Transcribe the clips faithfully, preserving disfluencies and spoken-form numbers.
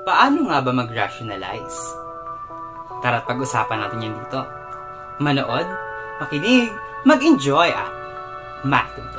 Paano nga ba mag-rationalize? Tara't pag-usapan natin yan dito. Manood, makinig, mag-enjoy at matuto.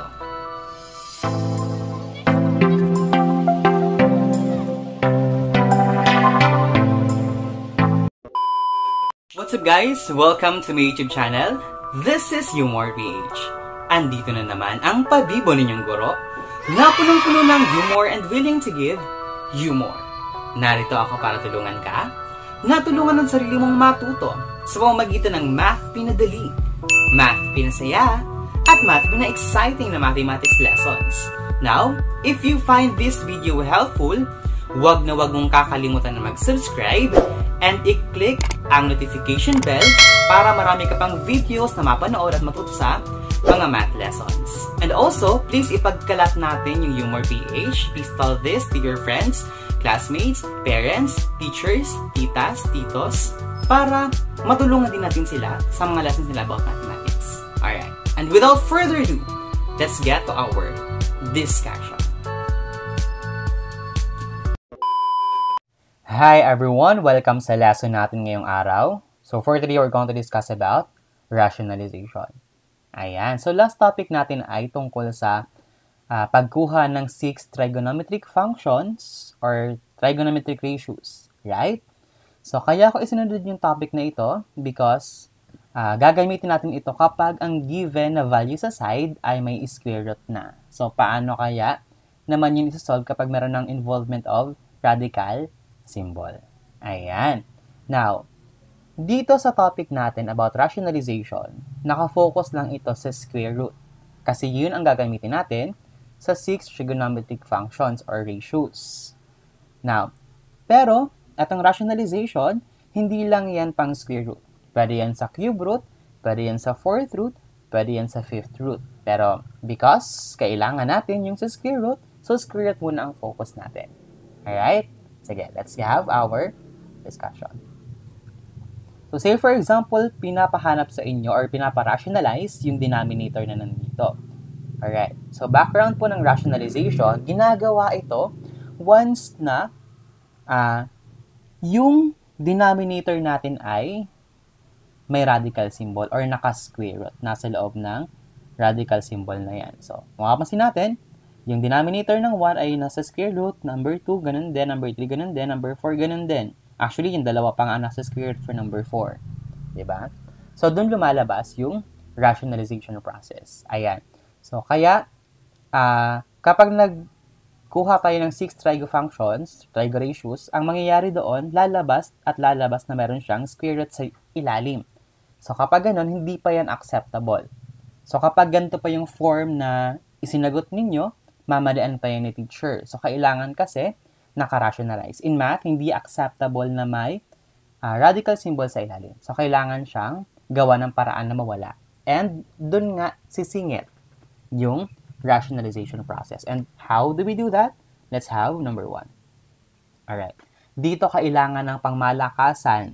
What's up guys? Welcome to my YouTube channel. This is Humor P H. Andito na naman ang pabibo ninyong guro na punong-puno ng humor and willing to give humor. Narito ako para tulungan ka, natulungan ng sarili mong matuto sa pamamagitan ng math pinadali, math pinasaya, at math pina-exciting na mathematics lessons. Now, if you find this video helpful, wag na wag mong kakalimutan na mag-subscribe and i-click ang notification bell para marami ka pang videos na mapanood at matuto sa mga math lessons. And also, please ipagkalat natin yung Humor P H. Please tell this to your friends, classmates, parents, teachers, titas, titos, para matulungan din natin sila sa mga lessons nila about mathematics. Alright, and without further ado, let's get to our discussion. Hi everyone! Welcome sa lesson natin ngayong araw. So for today, we're going to discuss about rationalization. Ayan. So last topic natin ay tungkol sa uh, pagkuha ng six trigonometric functions or trigonometric ratios. Right? So kaya ko isinunod yung topic na ito because uh, gagamitin natin ito kapag ang given na value sa side ay may square root na. So paano kaya naman yun isosolve kapag meron ng involvement of radical symbol. Ayan. Now, dito sa topic natin about rationalization, nakafocus lang ito sa square root. Kasi yun ang gagamitin natin sa six trigonometric functions or ratios. Now, pero, itong rationalization, hindi lang yan pang square root. Pwede yan sa cube root, pwede yan sa fourth root, pwede yan sa fifth root. Pero, because kailangan natin yung sa square root, so square root muna ang focus natin. Alright? Sige, let's have our discussion. So, say for example, pinapahanap sa inyo or pinaparationalize yung denominator na nandito. Alright. So, background po ng rationalization, ginagawa ito once na uh, yung denominator natin ay may radical symbol or naka-square root. Nasa loob ng radical symbol na yan. So, makapansin natin, yung denominator ng one ay nasa square root, number two, ganun din, number three, ganun din, number four, ganun din. Actually, yung dalawa pang nasa square root for number four. Diba? So, dun lumalabas yung rationalization process. Ayan. So, kaya, uh, kapag nagkuha kayo ng six trigo functions, trigo ratios, ang mangyayari doon, lalabas at lalabas na meron siyang square root sa ilalim. So, kapag ganun, hindi pa yan acceptable. So, kapag ganito pa yung form na isinagot ninyo, mamadaan pa yan ni teacher. So, kailangan kasi naka-rationalize. In math, hindi acceptable na may uh, radical symbol sa ilalim. So, kailangan siyang gawa ng paraan na mawala. And, dun nga sisingit yung rationalization process. And how do we do that? Let's have number one. Alright. Dito kailangan ng pangmalakasan.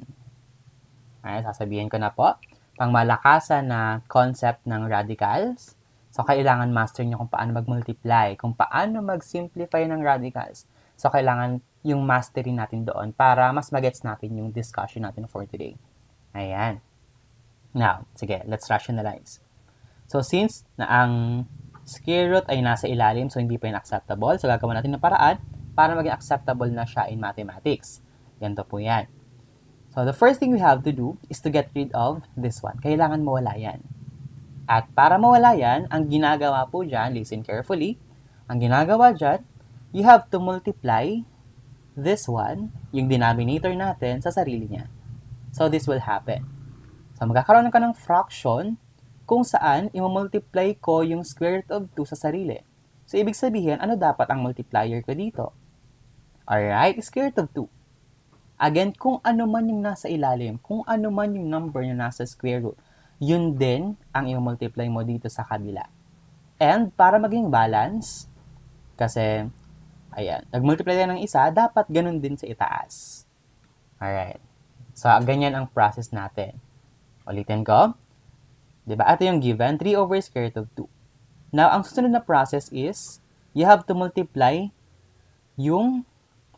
Ay, sasabihin ko na po. Pangmalakasan na concept ng radicals. So, kailangan master nyo kung paano mag-multiply, kung paano mag-simplify ng radicals. So, kailangan yung mastery natin doon para mas magets natin yung discussion natin for today. Ayan. Now, sige, let's rationalize. So, since na ang square root ay nasa ilalim, so hindi pa yun acceptable, so gagawin natin ng paraan para maging acceptable na siya in mathematics. Ganito po yan. So, the first thing we have to do is to get rid of this one. Kailangan mawala yan. At para mawala yan, ang ginagawa po dyan, listen carefully, ang ginagawa dyan, you have to multiply this one, yung denominator natin, sa sarili niya. So, this will happen. So, magkakaroon ka ng fraction kung saan i-multiply ko yung square root of two sa sarili. So, ibig sabihin, ano dapat ang multiplier ko dito? Alright, square root of two. Again, kung ano man yung nasa ilalim, kung ano man yung number na nasa square root, yun din ang i-multiply mo dito sa kabila. And, para maging balance, kasi, ayan, nag-multiply tayo ng isa, dapat ganun din sa itaas. Alright. So, ganyan ang process natin. Ulitin ko. Diba? Ito yung given, three over square root of two. Now, ang susunod na process is, you have to multiply yung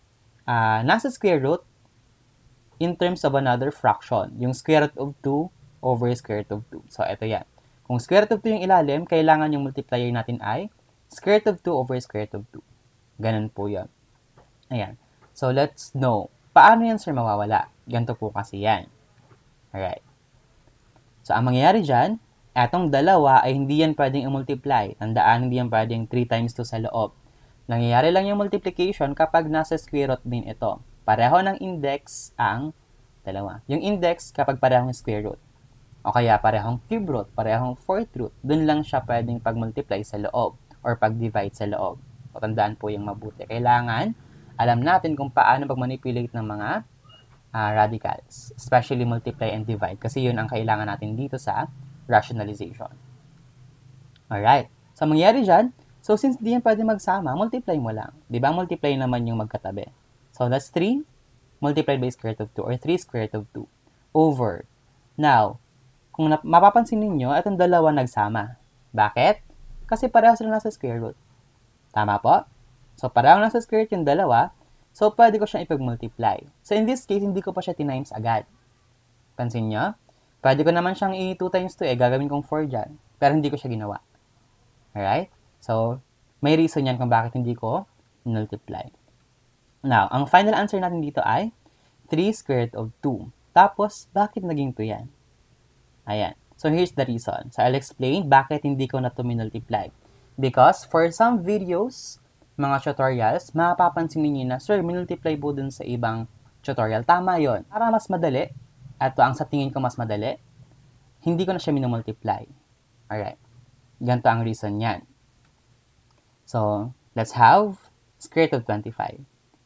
uh, nasa square root in terms of another fraction. Yung square root of two over square root of two. So, ito yan. Kung square root of two yung ilalim, kailangan yung multiplier natin ay square root of two over square root of two. Ganun po yan. Ayan. So, let's know. Paano yan, sir, mawawala? Ganito po kasi yan. Alright. So, ang mangyayari dyan, etong dalawa ay hindi yan pwedeng i-multiply. Tandaan, hindi yan pwedeng three times two sa loob. Nangyayari lang yung multiplication kapag nasa square root din ito. Pareho ng index ang dalawa. Yung index kapag parehong square root. O kaya parehong cube root, parehong fourth root. Doon lang siya pwedeng pag-multiply sa loob or pag-divide sa loob. O tandaan po yung mabuti. Kailangan alam natin kung paano pag-manipulate ng mga uh, radicals. Especially multiply and divide. Kasi yun ang kailangan natin dito sa rationalization. Alright. So, mangyari dyan, so since di yan pwede magsama, multiply mo lang. Diba? Multiply naman yung magkatabi. So, that's three multiplied by square root of two or three square root of two over. Now, kung mapapansin ninyo, itong dalawa nagsama. Bakit? Kasi pareho sila nasa square root. Tama po? So, pareho nasa square root yung dalawa. So, pwede ko siyang ipag-multiply. So, in this case, hindi ko pa siya tinimes agad. Pansin nyo? Pwede ko naman siyang i-two times two eh. Gagawin kong four dyan. Pero hindi ko siya ginawa. Alright? So, may reason yan kung bakit hindi ko multiply. Now, ang final answer natin dito ay three square root of two. Tapos, bakit naging two yan? Ayan. So, here's the reason. So, I'll explain bakit hindi ko na ito minultiply. Because, for some videos, mga tutorials, mapapansin niyo na, sir, minultiply po dun sa ibang tutorial. Tama yon. Para mas madali, ito ang sa tingin ko mas madali, hindi ko na siya minumultiply. Alright. Ganito ang reason yan. So, let's have square root of twenty-five.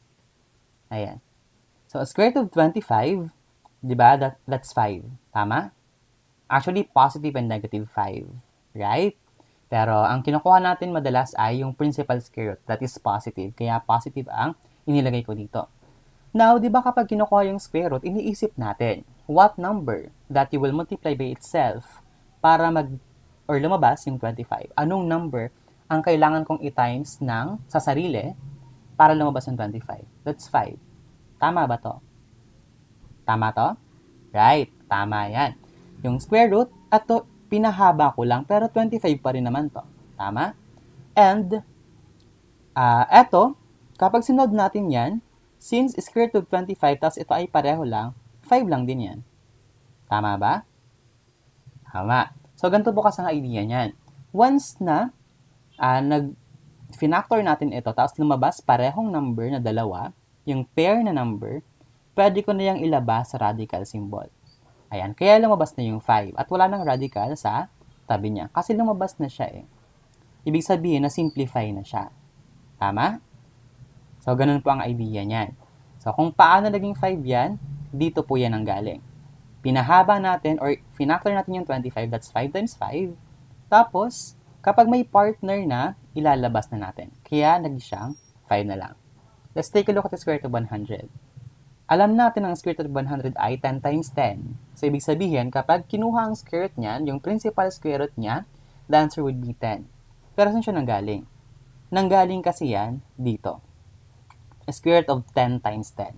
Ayan. So, square root of twenty-five, di ba, that, that's five. Tama? Actually, positive and negative five. Right? Pero, ang kinukuha natin madalas ay yung principal square root. That is positive. Kaya, positive ang inilagay ko dito. Now, di ba kapag kinukuha yung square root, iniisip natin, what number that you will multiply by itself para mag, or lumabas yung twenty-five? Anong number ang kailangan kong i-times ng sa sarili para lumabas yung twenty-five? That's five. Tama ba to? Tama to? Right. Tama yan. Yung square root, at to, pinahaba ko lang, pero twenty-five pa rin naman to. Tama? And, uh, eto, kapag sinod natin yan, since square root of twenty-five, tas ito ay pareho lang, five lang din yan. Tama ba? Tama. So, ganito po kasi ang idea niyan. Once na uh, nag-finactor natin ito, tapos lumabas parehong number na dalawa, yung pair na number, pwede ko na yung ilabas sa radical symbol. Ayan, kaya lumabas na yung five. At wala nang radical sa tabi niya. Kasi lumabas na siya eh. Ibig sabihin na simplify na siya. Tama? So, ganun po ang idea niyan. So, kung paano naging five yan, dito po yan ang galing. Pinahaba natin or finactor natin yung twenty-five, that's five times five. Tapos, kapag may partner na, ilalabas na natin. Kaya, naging siyang five na lang. Let's take a look at the square root of one hundred. Alam natin ang square root of one hundred ay ten times ten. So, ibig sabihin, kapag kinuha ang square root niyan, yung principal square root niya, the answer would be ten. Pero saan siya nanggaling? Nanggaling kasi yan dito. Square root of ten times ten.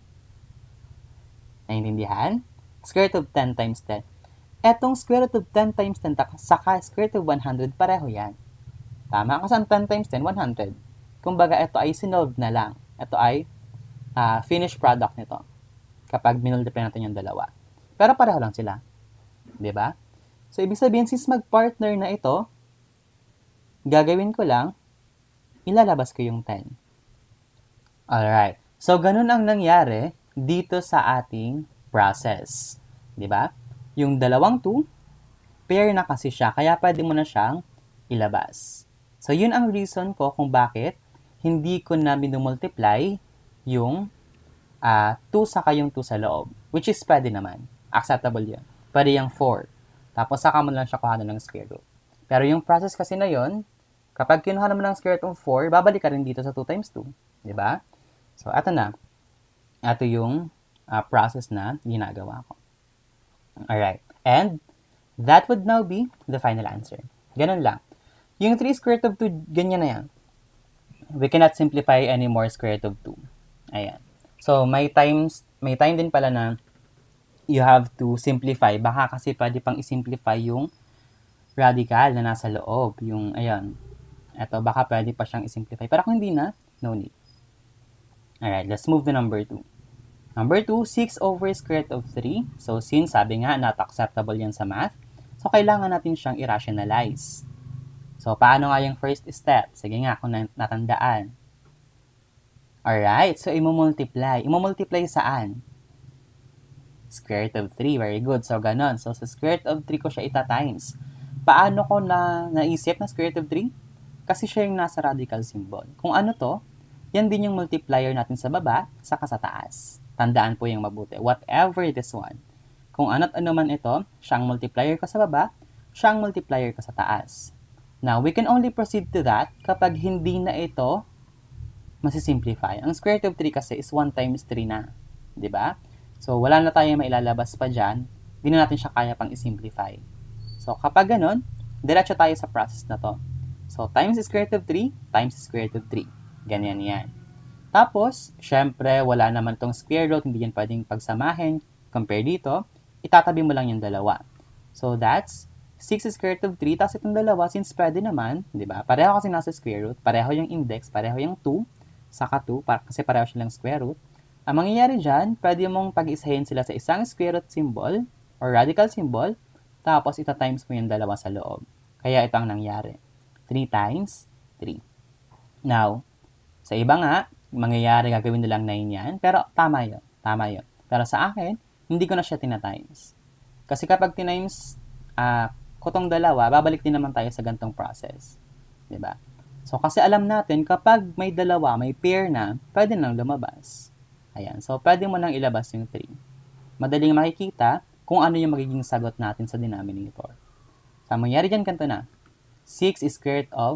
Naintindihan? Square root of ten times ten. Etong square root of ten times ten, saka square root of one hundred, pareho yan. Tama? Kasi ang ten times ten, one hundred. Kumbaga, ito ay sinolve na lang. Ito ay uh, finished product nito. Kapag minultiply natin yung dalawa. Pero pareho lang sila. Diba? So, ibig sabihin, since mag-partner na ito, gagawin ko lang, ilalabas ko yung ten. Alright. So, ganun ang nangyari dito sa ating process. Diba? Yung dalawang two, pair na kasi siya, kaya pwede mo na siyang ilabas. So, yun ang reason ko kung bakit hindi ko na minumultiply yung uh, two saka yung two sa loob. Which is pwede naman. Acceptable yun. Pwede yung four. Tapos saka mo lang siya kuha ng square root. Pero yung process kasi na yun, kapag kinuha naman ng square root ng four, babalik ka rin dito sa two times two. Diba? So, eto na. Ito yung uh, process na ginagawa ko. Alright. And, that would now be the final answer. Ganun lang. Yung three square root of two, ganyan na yan. We cannot simplify any more square root of two. Ayan. So, may times, may time din pala na you have to simplify. Baka kasi pwede pang isimplify yung radical na nasa loob. Yung, ayan. Ito, baka pwede pa siyang isimplify. Pero kung hindi na, no need. Alright, let's move to number two. Number two, six over square root of three. So, since sabi nga, not acceptable yan sa math, so kailangan natin siyang i-rationalize. So, paano nga yung first step? Sige nga, kung natandaan. Alright, so imo-multiply. Imo-multiply saan? Square root of three. Very good. So, ganon. So, sa square root of three ko siya ita-times. Paano ko na naisip na square root of three? Kasi siya yung nasa radical symbol. Kung ano to, yan din yung multiplier natin sa baba, saka sa taas. Tandaan po yung mabuti. Whatever this one. Kung ano't ano man ito, siyang multiplier ko sa baba, siyang multiplier ko sa taas. Now, we can only proceed to that kapag hindi na ito masisimplify. Ang square root of three kasi is one times three na. Diba? So, wala na tayong mailalabas pa dyan. Hindi na natin siya kaya pang isimplify. So, kapag ganun, diretso tayo sa process na to. So, times square root of three, times square root of three. Ganyan yan. Tapos, syempre, wala naman tong square root, hindi yan pwedeng pagsamahin. Compare dito, itatabi mo lang yung dalawa. So, that's six square root of three, tapos itong dalawa, since pwede naman, di ba? Pareho kasi nasa square root, pareho yung index, pareho yung two, saka two, para, kasi pareho silang square root. Ang mangyayari dyan, pwede mong pag-isahin sila sa isang square root symbol, or radical symbol, tapos ita-times mo yung dalawa sa loob. Kaya ito ang nangyari. three times three. Now, sa iba nga, mangyayari gagawin nilang nine yan, pero tama yun. Tama yun. Pero sa akin, hindi ko na siya tina-times. Kasi kapag tinimes uh, ko tong dalawa, babalik din naman tayo sa gantong process. Diba? So, kasi alam natin, kapag may dalawa, may pair na, pwede nang lumabas. Ayan. So, pwede mo nang ilabas yung three. Madaling makikita kung ano yung magiging sagot natin sa denominator. So, mangyari dyan kanto na. six is square root of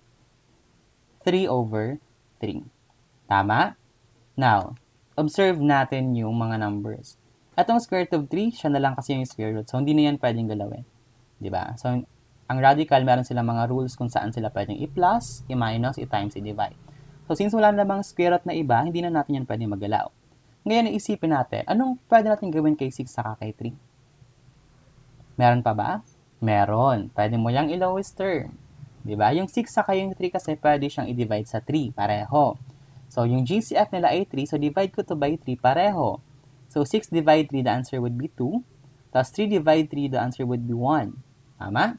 three over three. Tama? Now, observe natin yung mga numbers. Itong square root of three, siya na lang kasi yung square root. So, hindi na yan pwedeng galawin. Diba? So, ang radical, meron silang mga rules kung saan sila pwedeng i-plus, i-minus, i-times, i-divide. So, since wala namang square root na iba, hindi na natin yan pwedeng magalaw. Ngayon, iisipin natin, anong pwede natin gawin kay six saka kay three? Meron pa ba? Meron. Pwede mo yung i-lowest term. Diba? Yung six saka yung three kasi pwede siyang i-divide sa three. Pareho. So, yung G C F nila ay three. So, divide ko to by three. Pareho. So, six divide three, the answer would be two. Tapos, three divide three, the answer would be one. Tama?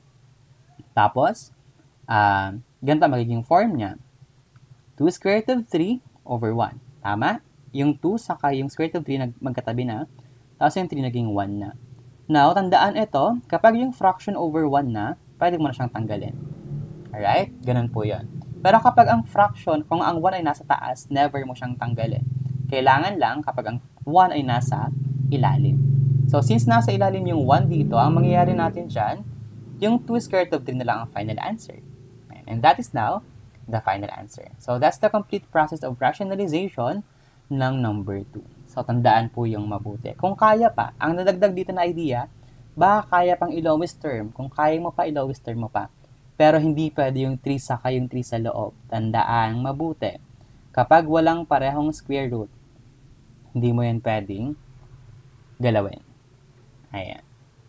Tapos, uh, ganito magiging form niya. two square root of three over one. Tama? Yung two saka yung square root of three magkatabi na. Tapos, yung three naging one na. Now, tandaan ito, kapag yung fraction over one na, pwede mo na siyang tanggalin. Alright? Ganun po yan. Pero kapag ang fraction, kung ang one ay nasa taas, never mo siyang tanggalin. Kailangan lang kapag ang one ay nasa ilalim. So, since nasa ilalim yung one dito, ang mangyayari natin dyan, yung two square root of three na lang ang final answer. And that is now the final answer. So, that's the complete process of rationalization ng number two. So, tandaan po yung mabuti. Kung kaya pa, ang nadagdag dito na idea, baka kaya pang i-lowest term. Kung kaya mo pa, i-lowest term mo pa. Pero hindi pwede yung three saka yung three sa loob. Tandaan mabuti. Kapag walang parehong square root, hindi mo yan pwedeng galawin. Ayan.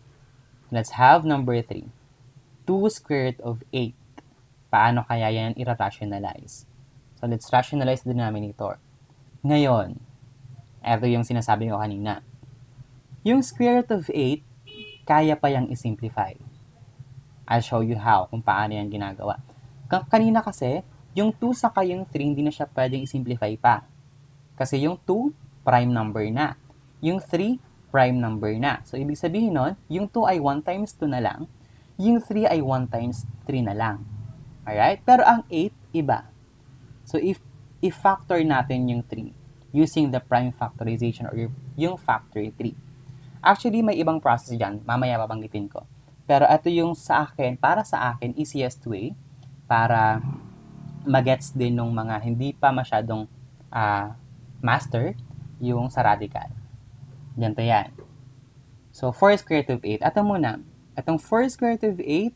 Let's have number three. two square root of eight. Paano kaya yan i-rationalize? So, let's rationalize the denominator. Ngayon, ito yung sinasabi ko kanina. Yung square root of eight, kaya pa yung i-simplify. I'll show you how, kung paano yan ginagawa. Kanina kasi, yung two saka yung three, hindi na siya pwedeng i-simplify pa. Kasi yung two, prime number na. Yung three, prime number na. So, ibig sabihin nun, yung two ay one times two na lang, yung three ay one times three na lang. Alright? Pero ang eight, iba. So, if i-factor natin yung three using the prime factorization or yung factor three. Actually, may ibang process dyan. Mamaya babanggitin ko. Pero ito yung sa akin, para sa akin, easiest way para magets din ng mga hindi pa masyadong uh, master yung sa radical. Ganito yan. So, four square root of eight. Ito muna. Itong four square root of eight,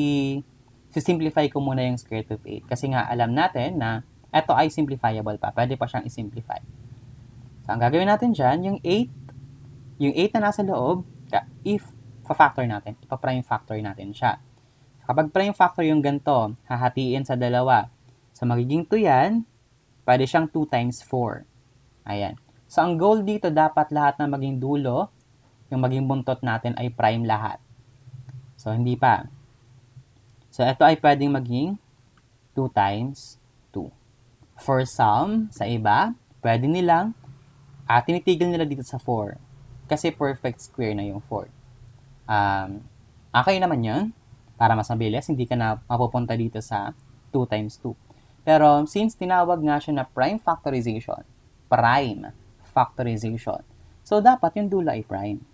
i-simplify ko muna yung square root of eight. Kasi nga, alam natin na ito ay simplifiable pa. Pwede pa siyang i-simplify. So, ang gagawin natin dyan, yung eight, yung eight na nasa loob, if fa-factor natin, ipa-prime factor natin siya. Kapag prime factor yung ganito, hahatiin sa dalawa. So, magiging two yan, pwede siyang two times four. Ayan. So, ang goal dito, dapat lahat na maging dulo, yung maging buntot natin ay prime lahat. So, hindi pa. So, ito ay pwedeng maging two times two. For some, sa iba, pwede nilang, ah, tinitigil nila dito sa four. Kasi perfect square na yung four. Um, okay naman yun. Para mas mabilis, hindi ka na mapupunta dito sa two times two. Pero, since tinawag nga siya na prime factorization, prime factorization, so dapat yung dulo ay prime.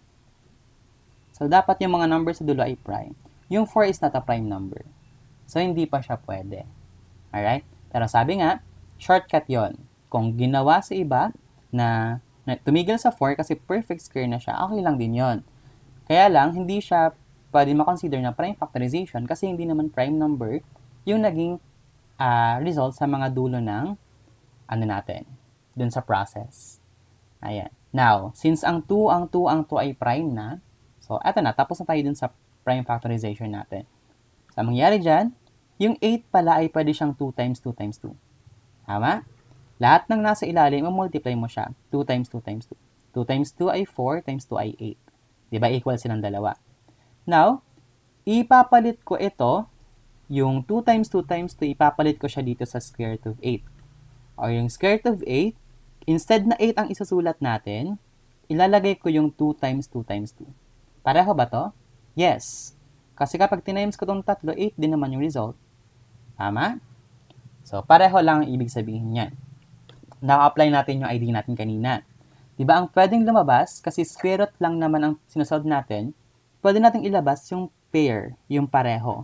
So, dapat yung mga numbers sa dulo ay prime. Yung four is not a prime number. So, hindi pa siya pwede. Alright? Pero sabi nga, shortcut yon. Kung ginawa sa iba na, na tumigil sa four kasi perfect square na siya, okay lang din yon. Kaya lang, hindi siya pwede makonsider na prime factorization kasi hindi naman prime number yung naging uh, result sa mga dulo ng ano natin, dun sa process. Ayan. Now, since ang two, ang two, ang two ay prime na, so eto na, tapos na tayo dun sa prime factorization natin. So, ang mangyari dyan, yung eight pala ay pwede siyang two times two times two. Tama? Lahat ng nasa ilalim, multiply mo siya. two times two times two. two times two ay four, times two ay eight. Diba? Equal silang dalawa. Now, ipapalit ko ito, yung two times two times two, ipapalit ko siya dito sa square root of eight. O yung square root of eight, instead na eight ang isusulat natin, ilalagay ko yung two times two times two. Pareho ba to? Yes. Kasi kapag tinimes ko itong tatlo, eight din naman yung result. Tama? So, pareho lang ang ibig sabihin niyan. Naka-apply natin yung I D natin kanina. Diba ang pwedeng lumabas, kasi square root lang naman ang sinusolve natin, pwede natin ilabas yung pair, yung pareho.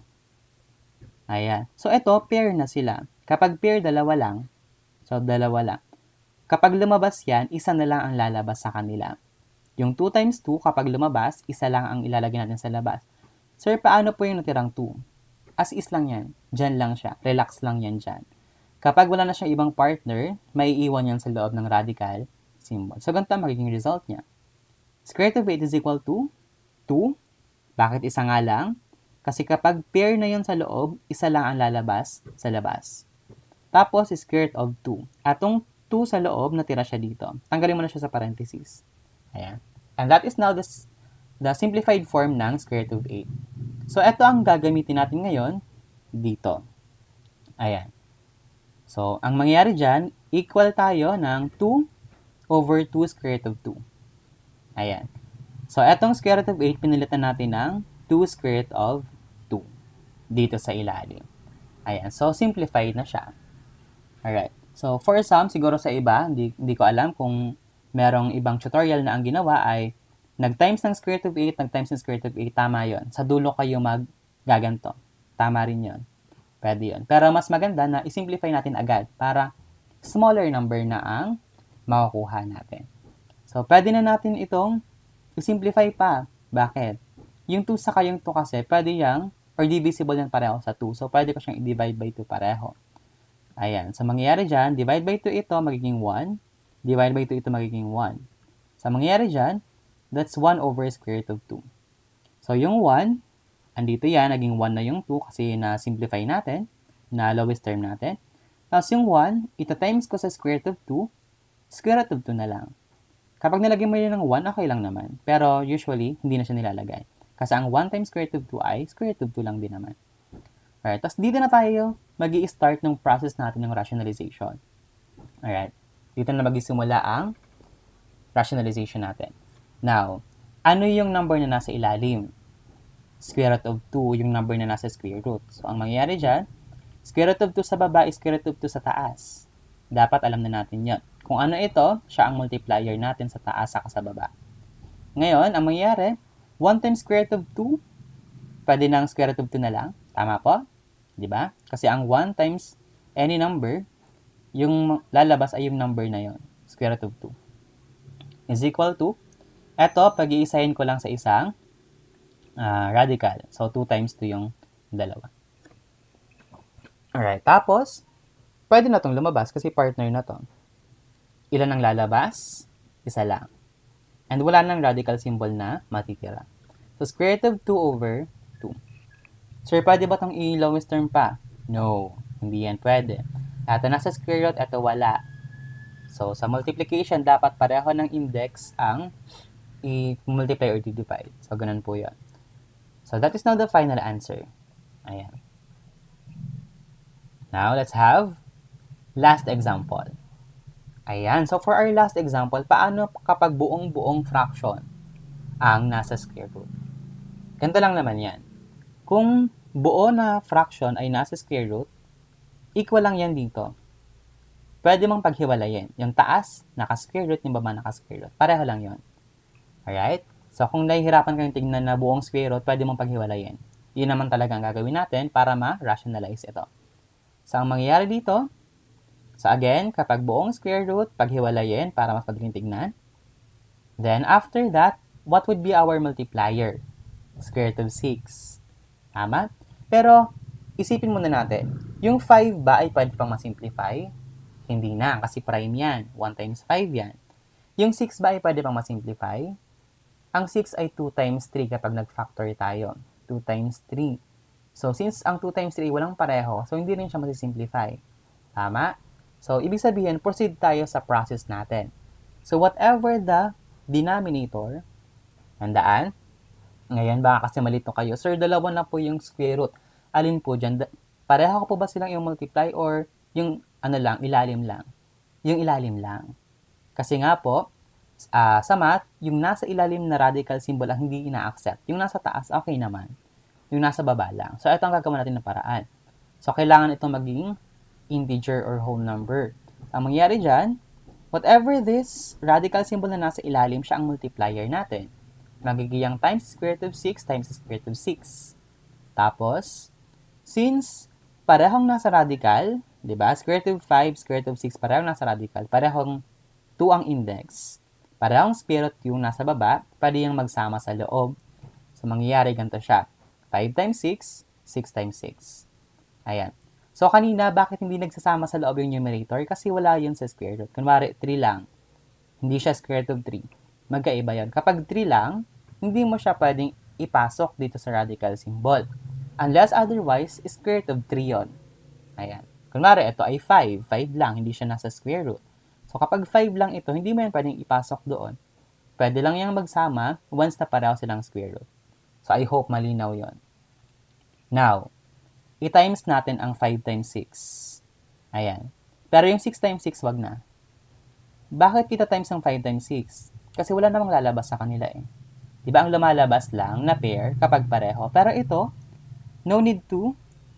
Ayan. So, ito, pair na sila. Kapag pair, dalawa lang. So, dalawa lang. Kapag lumabas yan, isa na lang ang lalabas sa kanila. Yung two times two, kapag lumabas, isa lang ang ilalagay natin sa labas. Sir, paano po yung natirang two? As is lang yan. Diyan lang siya. Relax lang yan dyan. Kapag wala na siyang ibang partner, may iiwan yan sa loob ng radical symbol. So, ganito magiging result niya. Square root of eight is equal to two. Bakit isa nga lang? Kasi kapag pair na yon sa loob, isa lang ang lalabas sa labas. Tapos, square root of two. Atong two sa loob, natira siya dito. Tanggalin mo na siya sa parentheses. Ayan. And that is now the, the simplified form ng square root of eight. So, ito ang gagamitin natin ngayon dito. Ayan. So, ang mangyayari dyan, equal tayo ng two over two square root of two. Ayan. So, etong square root of eight, pinilitan natin ng two square root of two dito sa ilalim. Ayan. So, simplified na siya. Alright. So, for some, siguro sa iba, hindi, hindi ko alam kung merong ibang tutorial na ang ginawa ay nag-times ng square root of eight, nag-times ng square root of eight, tama yon. Sa dulo kayo mag-gaganto. Tama rin yon. Pwede yun. Pero mas maganda na isimplify natin agad para smaller number na ang makukuha natin. So, pwede na natin itong isimplify pa. Bakit? Yung two saka yung two kasi, pwede yang, or divisible yan pareho sa two. So, pwede ko siyang i-divide by two pareho. Ayan. So, mangyayari dyan, divide by two ito, magiging one. Divide by two ito, magiging one. So, mangyayari dyan, that's one over square root of two. So, yung one, andito yan, naging one na yung two kasi na-simplify natin, na lowest term natin. Tapos yung one, ito times ko sa square root of two, square root of two na lang. Kapag nilagay mo yun ng one, okay lang naman. Pero usually, hindi na siya nilalagay. Kasi ang one times square root of two ay square root of two lang din naman. Alright, tapos dito na tayo mag-i-start ng process natin ng rationalization. Alright, dito na mag-isimula ang rationalization natin. Now, ano yung number na nasa ilalim? Square root of two, yung number na nasa square root. So, ang mangyayari dyan, square root of two sa baba is square root of two sa taas. Dapat alam na natin yun. Kung ano ito, siya ang multiplier natin sa taas saka sa baba. Ngayon, ang mangyayari, one times square root of two, pwede nang square root of two na lang. Tama po? Diba? Kasi ang one times any number, yung lalabas ay yung number na yon, square root of two. Is equal to, eto, pag-iisahin ko lang sa isang uh, radical. So, two times two yung dalawa. Alright, tapos, pwede na itong lumabas kasi partner na to. Ilan ang lalabas? isa lang. And wala nang radical symbol na matitira. So, square root of two over two. Sir, pwede ba itong i-lowest term pa? No, hindi yan pwede. Ito nasa square root, ito wala. So, sa multiplication, dapat pareho ng index ang i-multiply or divide. So, ganun po yun. So, that is now the final answer. Ayan. Now, let's have last example. Ayan. So, for our last example, paano kapag buong-buong fraction ang nasa square root? Ganito lang naman yan. Kung buo na fraction ay nasa square root, equal lang yan dito. Pwede mong paghiwalayin. Yung taas, naka-square root, yung baba, naka-square root. Pareho lang yon. Alright? So, kung nahihirapan kayong tignan na buong square root, pwede mong paghiwalayin. Yun naman talaga ang gagawin natin para ma-rationalize ito. So, ang mangyayari dito, so again, kapag buong square root, paghiwalayin para mas madaling tignan. Then, after that, what would be our multiplier? Square root of six. Tama? Pero, isipin muna natin, yung five ba ay pwede pang masimplify? Hindi na, kasi prime yan. one times five yan. Yung six ba ay pwede pang masimplify? Ang six ay two times three kapag nag-factor tayo. two times three. So, since ang two times three walang pareho, so hindi rin siya masisimplify. Tama? So, ibig sabihin, proceed tayo sa process natin. So, whatever the denominator, handaan, ngayon baka kasi malito kayo, sir, dalawa na po yung square root. Alin po dyan? Pareho ko po ba silang yung multiply or yung ano lang, ilalim lang? Yung ilalim lang. Kasi nga po, uh, sa math, yung nasa ilalim na radical symbol ang hindi ina-accept. Yung nasa taas, okay naman. Yung nasa baba lang. So, ito ang gagawin natin na paraan. So, kailangan itong maging integer or whole number. Ang mangyayari dyan, whatever this radical symbol na nasa ilalim, siya ang multiplier natin. Magiging times square root of six times square root of six. Tapos, since parehong nasa radical, di ba? Square root of five, square root of six, parehong nasa radical, parehong two ang index. Parehong square root yung nasa baba, pwede yung magsama sa loob. So, mangyayari ganito siya. five times six, six times six. Ayan. So, kanina, bakit hindi nagsasama sa loob yung numerator? Kasi wala yun sa square root. Kunwari, three lang. Hindi siya square root of three. Magkaiba yun. Kapag three lang, hindi mo siya pwedeng ipasok dito sa radical symbol. Unless otherwise, square root of three yun. Ayan. Kunwari, ito ay five. five lang, hindi siya nasa square root. So, kapag five lang ito, hindi mo yan pwedeng ipasok doon. Pwede lang yung magsama once na pareho silang square root. So, I hope malinaw yon. Now, i-times natin ang five times six. Ayan. Pero yung six times six, wag na. Bakit kita times ang five times six? Kasi wala namang lalabas sa kanila eh. Diba ang lumalabas lang na pair kapag pareho? Pero ito, no need to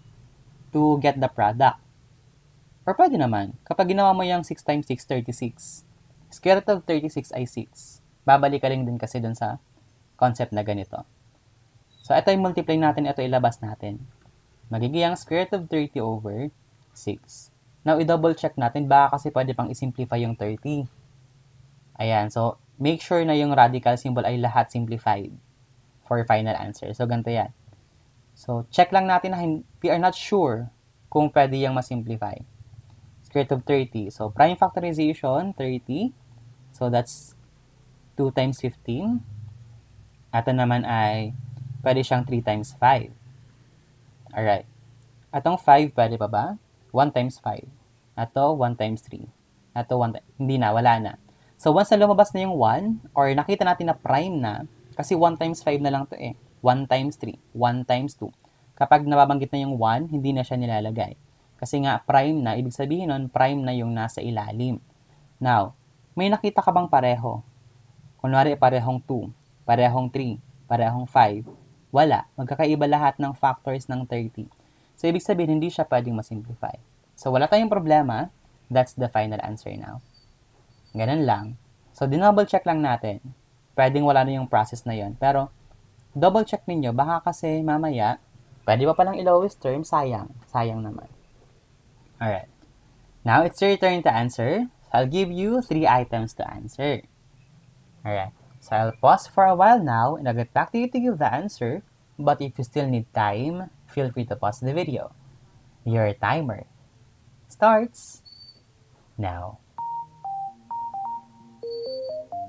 to get the product. Or pwede naman, kapag ginawa mo yung six times six, thirty-six. Square root of thirty-six ay six. Babalik ka lang din kasi dun sa concept na ganito. So, ito yung multiply natin, ito ilabas natin. Magiging ang square root of thirty over six. Now, i-double check natin, baka kasi pwede pang isimplify yung thirty. Ayan, so, make sure na yung radical symbol ay lahat simplified for final answer. So, ganito yan. So, check lang natin na we are not sure kung pwede yung masimplify. Square root of thirty. So, prime factorization, thirty. So, that's two times fifteen. Ito naman ay, pwede siyang three times five. Alright. Atong five, pwede pa ba? one times five. Ato, one times three. Ato, one times, hindi na, wala na. So, once na lumabas na yung one, or nakita natin na prime na, kasi one times five na lang to eh. one times three, one times two. Kapag nababanggit na yung one, hindi na siya nilalagay. Kasi nga, prime na, ibig sabihin nun, prime na yung nasa ilalim. Now, may nakita ka bang pareho? Kunwari, parehong two, parehong three, parehong five. Wala. Magkakaiba lahat ng factors ng thirty. So, ibig sabihin, hindi siya pwedeng masimplify. So, wala tayong problema. That's the final answer now. Ganun lang. So, dinouble check lang natin. Pwedeng wala na yung process na yon. Pero, double check ninyo. Baka kasi mamaya, pwede pa palang i-lowest term. Sayang. Sayang naman. Alright. Now, it's your turn to answer. So, I'll give you three items to answer. Alright. So, I'll pause for a while now and I'll get back to you to give the answer. But if you still need time, feel free to pause the video. Your timer starts now.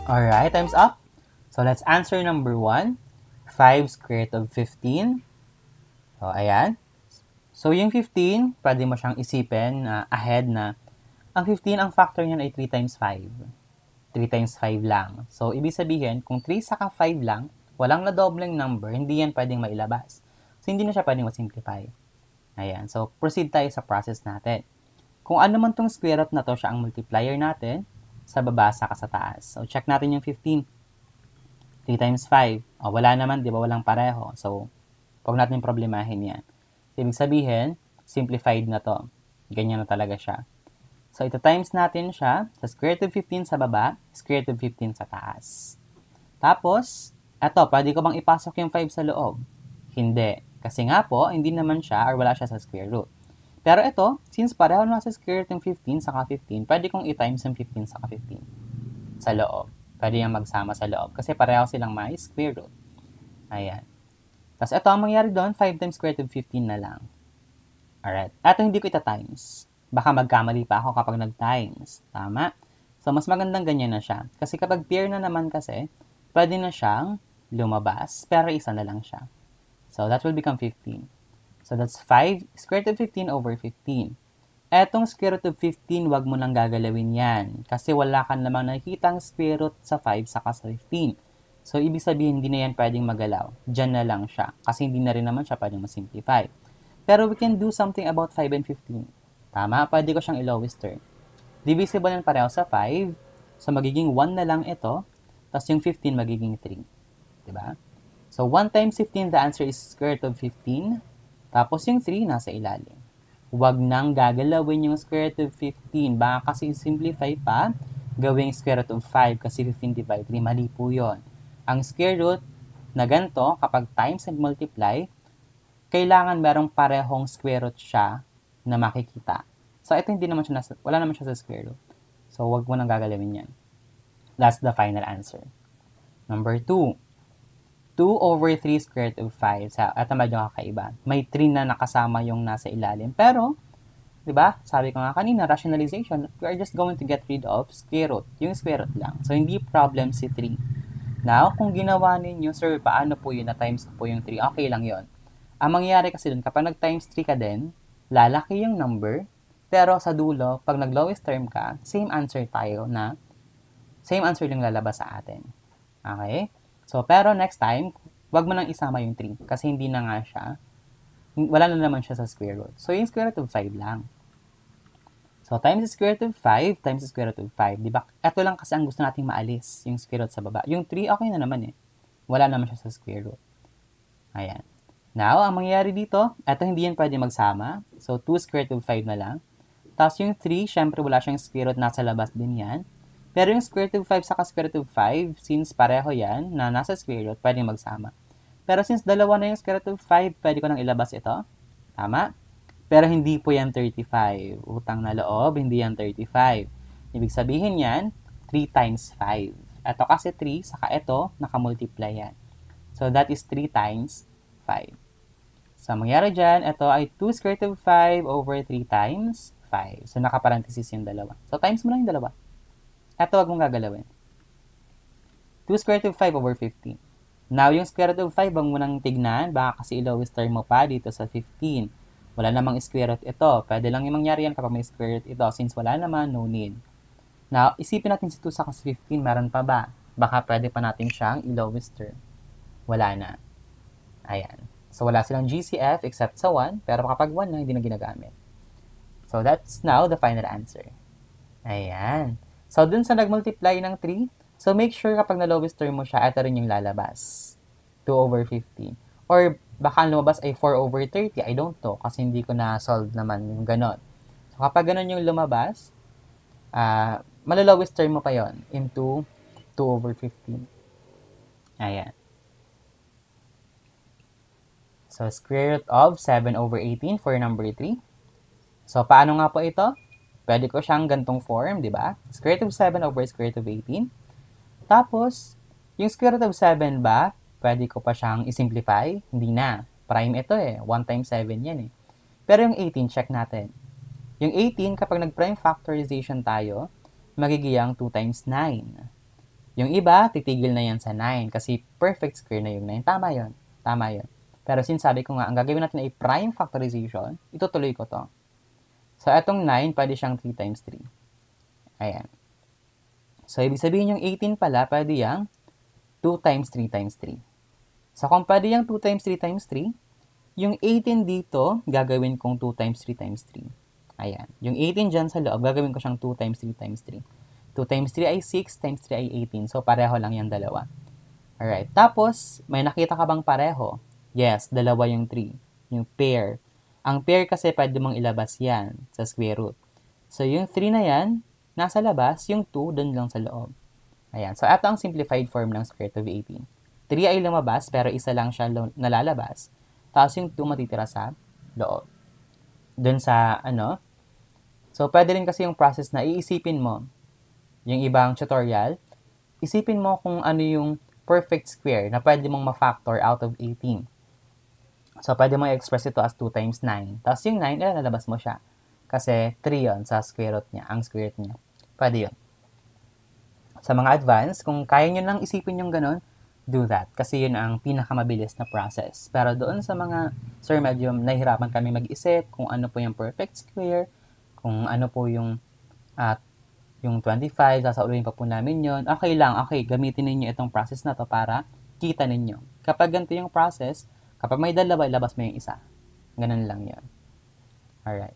Alright, time's up. So, let's answer number one. five square root of fifteen. So, ayan. So, yung fifteen, pwede mo siyang isipin uh, ahead na ang fifteen, ang factor niyan ay three times five. three times five lang. So, ibig sabihin, kung three saka five lang, walang nadobleng number, hindi yan pwedeng mailabas. So, hindi na siya pwedeng masimplify. Ayan. So, proceed tayo sa process natin. Kung ano man tong square root na to, siya ang multiplier natin, sa baba saka sa taas. So, check natin yung fifteen. three times five. O, wala naman, di ba? Walang pareho. So, huwag natin problemahin yan. So, ibig sabihin, simplified na to. Ganyan na talaga siya. So, ito times natin siya sa square root of fifteen sa baba, square root of fifteen sa taas. Tapos, eto, pwede ko bang ipasok yung five sa loob? Hindi. Kasi nga po, hindi naman siya or wala siya sa square root. Pero ito, since pareho na sa square root ng fifteen saka fifteen, pwede kong i-times yung fifteen saka fifteen sa loob. Pwede yung magsama sa loob kasi pareho silang may square root. Ayan. Tapos ito, ang mangyari doon, five times square root of fifteen na lang. Alright. Ito hindi ko ita-times. Baka magkamali pa ako kapag nag-times. Tama? So, mas magandang ganyan na siya. Kasi kapag pair na naman kasi, pwede na siyang lumabas, pero isa na lang siya. So, that will become fifteen. So, that's five square root of fifteen over fifteen. Etong square root of fifteen, wag mo nang gagalawin yan. Kasi wala ka namang nakikitang square root sa five saka sa fifteen. So, ibig sabihin, hindi na yan pwedeng magalaw. Diyan na lang siya. Kasi hindi na rin naman siya pwedeng masimplify. Pero we can do something about five and fifteen. Tama? Pwede ko siyang i-lowest term. Divisible yan pareho sa five. So, magiging one na lang ito. Tapos yung fifteen magiging three. Diba? So, one times fifteen, the answer is square root of fifteen. Tapos yung three, nasa ilalim. Huwag nang gagalawin yung square root of fifteen. Baka kasi simplify pa, gawing square root of five kasi fifteen divided three. Mali po yun. Ang square root na ganito, kapag times and multiply, kailangan merong parehong square root siya na makikita. So, ito hindi naman siya, nasa, wala naman siya sa square root. So, huwag mo nang gagalawin yan. That's the final answer. Number two. two over three square root of five. So, ito medyo kakaiba. May three na nakasama yung nasa ilalim. Pero, di ba? Sabi ko nga kanina, rationalization, we are just going to get rid of square root. Yung square root lang. So, hindi problem si three. Now, kung ginawa ninyo, sir, paano po yun na times ko po yung three? Okay lang yon. Ang mangyayari kasi dun, kapag nag-times three ka din, lalaki yung number, pero sa dulo, pag nag-lowest term ka, same answer tayo na, same answer yung lalabas sa atin. Okay? So, pero next time, wag mo nang isama yung three kasi hindi na nga siya, wala na naman siya sa square root. So, yung square root of five lang. So, times the square root of five times the square root of five. Diba? Ito lang kasi ang gusto nating maalis, yung square root sa baba. Yung three, okay na naman eh. Wala naman siya sa square root. Ayan. Now, ang mangyayari dito, ito hindi yan pwede magsama. So, two square root of five na lang. Tapos yung three, syempre wala siyang square root, nasa labas din yan. Pero yung square root of five saka square root of five, since pareho yan, na nasa square root, pwede magsama. Pero since dalawa na yung square root of five, pwede ko nang ilabas ito. Tama? Pero hindi po yan thirty-five. Utang na loob, hindi yan thirty-five. Ibig sabihin yan, three times five. Ito kasi three, saka ito, nakamultiply yan. So that is three times five. So, mangyari dyan, ito ay two square root of five over three times five. So, nakaparenthesis yung dalawa. So, times mo lang yung dalawa. Ito, wag mong gagalawin. two square root of five over fifteen. Now, yung square root of five, wag mo nang tignan. Baka kasi i-lowest term mo pa dito sa fifteen. Wala namang square root ito. Pwede lang yung mangyari yan kapag may square root ito. Since wala naman, no need. Now, isipin natin si two sa fifteen. Meron pa ba? Baka pwede pa natin siyang i-lowest term. Wala na. Ayan. So, wala silang G C F except sa one. Pero kapag one na, hindi na ginagamit. So, that's now the final answer. Ayan. So, dun sa nag-multiply ng three, so make sure kapag na-lowest term mo siya, ito rin yung lalabas. two over fifteen. Or baka ang lumabas ay four over thirty. I don't know. Kasi hindi ko na-solve naman yung ganon. So, kapag ganon yung lumabas, uh, malalowest term mo pa yon into two over fifteen. Ayan. So, square root of seven over eighteen for number three. So, paano nga po ito? Pwede ko siyang gantong form, di ba? Square root of seven over square root of eighteen. Tapos, yung square root of seven ba, pwede ko pa siyang isimplify? Hindi na. Prime ito eh. one times seven yan eh. Pero yung eighteen, check natin. Yung eighteen, kapag nag-prime factorization tayo, magiging two times nine. Yung iba, titigil na yan sa nine kasi perfect square na yung nine. Tama yun. Tama yun. Pero since sabi ko nga, ang gagawin natin ay prime factorization, itutuloy ko to. So, etong nine, pwede siyang three times three. Ayan. So, ibig sabihin yung eighteen pala, pwede yung two times three times three. So, kung pwede yung two times three times three, yung eighteen dito, gagawin kong two times three times three. Ayan. Yung eighteen dyan sa loob, gagawin ko siyang two times three times three. two times three ay six, times three ay eighteen. So, pareho lang yung dalawa. Alright. Tapos, may nakita ka bang pareho? Yes, dalawa yung three. Yung pair. Ang pair kasi pwede mong ilabas yan sa square root. So, yung three na yan, nasa labas. Yung two, dun lang sa loob. Ayan. So, ito ang simplified form ng square root of eighteen. three ay lumabas, pero isa lang siya nalalabas. Tapos, yung two matitira sa loob. Dun sa, ano? So, pwede rin kasi yung process na iisipin mo. Yung ibang tutorial, isipin mo kung ano yung perfect square na pwede mong ma-factor out of eighteen. So, pwede mong i-express ito as two times nine. Tapos yung nine, eh, nalabas mo siya. Kasi three yon sa square root niya, ang square root niya. Pwede yun. Sa mga advanced, kung kaya nyo lang isipin yung ganun, do that. Kasi yun ang pinakamabilis na process. Pero doon sa mga, sir, medyo nahihirapan kami mag-isip kung ano po yung perfect square, kung ano po yung at uh, yung twenty-five, sasauluhin pa po namin yun. Okay lang, okay, gamitin ninyo itong process na to para kita ninyo. Kapag ganito yung process, kapag may dalawa, ilabas mo yung isa. Ganun lang yun. Alright.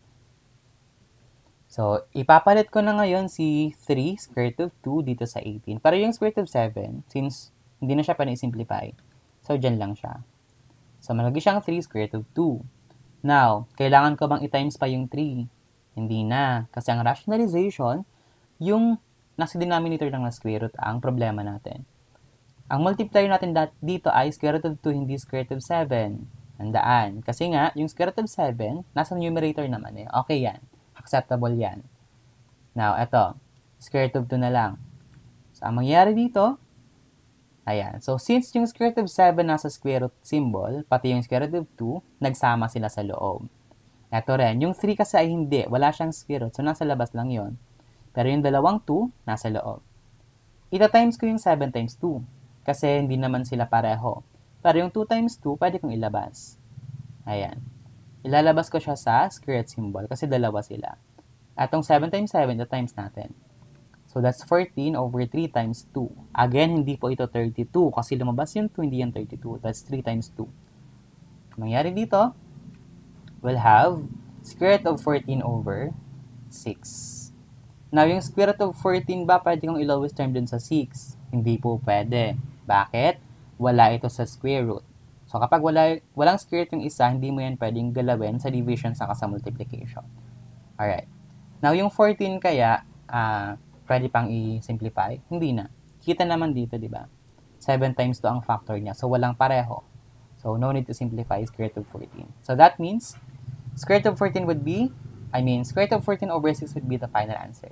So, ipapalit ko na ngayon si three square root of two dito sa eighteen. Pero yung square root of seven, since hindi na siya pa na-simplify, so dyan lang siya. So, malagi siyang three square root of two. Now, kailangan ko bang i-times pa yung three? Hindi na. Kasi ang rationalization, yung nasa denominator lang na square root ang problema natin. Ang multiplier natin dito ay square root of two, hindi square root of seven. Handaan. Kasi nga, yung square root of seven, nasa numerator naman eh. Okay yan. Acceptable yan. Now, eto. Square root of two na lang. So, ang mangyayari dito, ayan. So, since yung square root of seven nasa square root symbol, pati yung square root of two, nagsama sila sa loob. Eto rin. Yung three kasi ay hindi. Wala siyang square root. So, nasa labas lang yon. Pero yung dalawang two, nasa loob. Ita-times ko yung seven times two. Kasi hindi naman sila pareho. Pero yung two times two, pwede kong ilabas. Ayan. Ilalabas ko siya sa square root symbol kasi dalawa sila. At yung seven times seven, ita-times natin. So, that's fourteen over three times two. Again, hindi po ito thirty-two kasi lumabas yung two, hindi yung thirty-two. That's three times two. Mangyari dito, we'll have square root of fourteen over six. Now, yung square root of fourteen ba, pwede kong i-lowest term dun sa six? Hindi po pwede. Bakit? Wala ito sa square root. So, kapag wala, walang square root yung isa, hindi mo yan pwedeng galawin sa division saka sa multiplication. Alright. Now, yung fourteen kaya, uh, pwede pang i-simplify? Hindi na. Kita naman dito, di ba? seven times two ang factor niya. So, walang pareho. So, no need to simplify square root of fourteen. So, that means, square root of fourteen would be, I mean, square root of fourteen over six would be the final answer.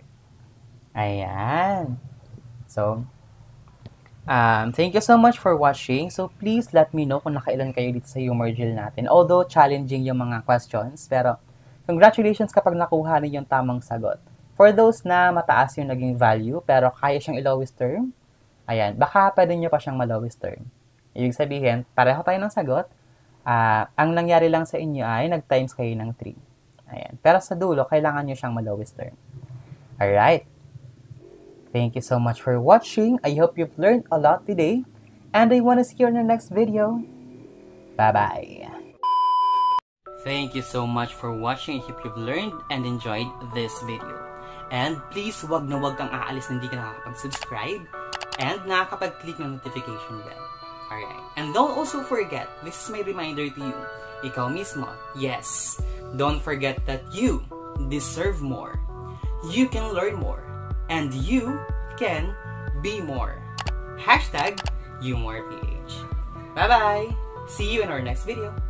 Ayan. So, um, thank you so much for watching. So, please let me know kung nakailan kayo dito sa humor drill natin. Although, challenging yung mga questions, pero congratulations kapag nakuha niyo yung tamang sagot. For those na mataas yung naging value, pero kaya siyang i-lowest term, ayan, baka pwede nyo pa siyang ma-lowest term. Ibig sabihin, pareho tayo ng sagot. Uh, ang nangyari lang sa inyo ay nag-times kayo ng three. Ayan. Pero sa dulo, kailangan nyo siyang ma-lowest term. Alright. Thank you so much for watching. I hope you've learned a lot today. And I want to see you in the next video. Bye-bye. Thank you so much for watching. I hope you've learned and enjoyed this video. And please, wag na wag kang aalis na hindi ka nakakapag-subscribe and nakakapag-click ng notification bell. Alright. And don't also forget, this is my reminder to you. Ikaw mismo, yes, don't forget that you deserve more. You can learn more. And you can be more. Hashtag YouMorePH. Bye-bye. See you in our next video.